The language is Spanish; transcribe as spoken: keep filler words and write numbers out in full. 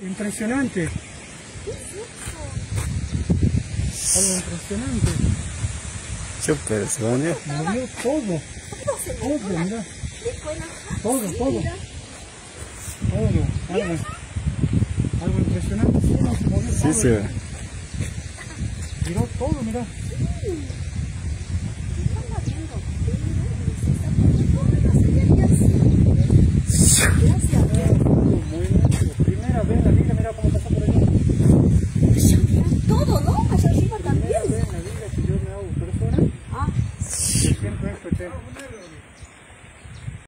Impresionante. Algo impresionante. Súper, se movió. Movió todo. Todo, mira. Todo, todo. Todo. Algo, algo impresionante. Sí, no, se movió Sí, todo. se ve. Miró todo, mira. Muy bien. Primera vez en la vida, mira cómo pasó por ahí.